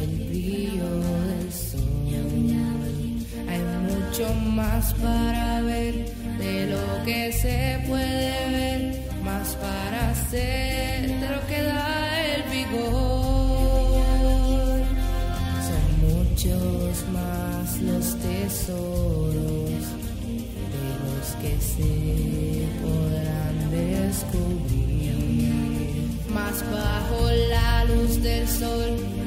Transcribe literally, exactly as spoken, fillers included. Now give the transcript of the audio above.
el brillo del sol. Hay mucho más para ver de lo que se puede ver, más para hacer de lo que da el vigor. Son muchos más los tesoros de los que se podrán descubrir, más bajo la luz del sol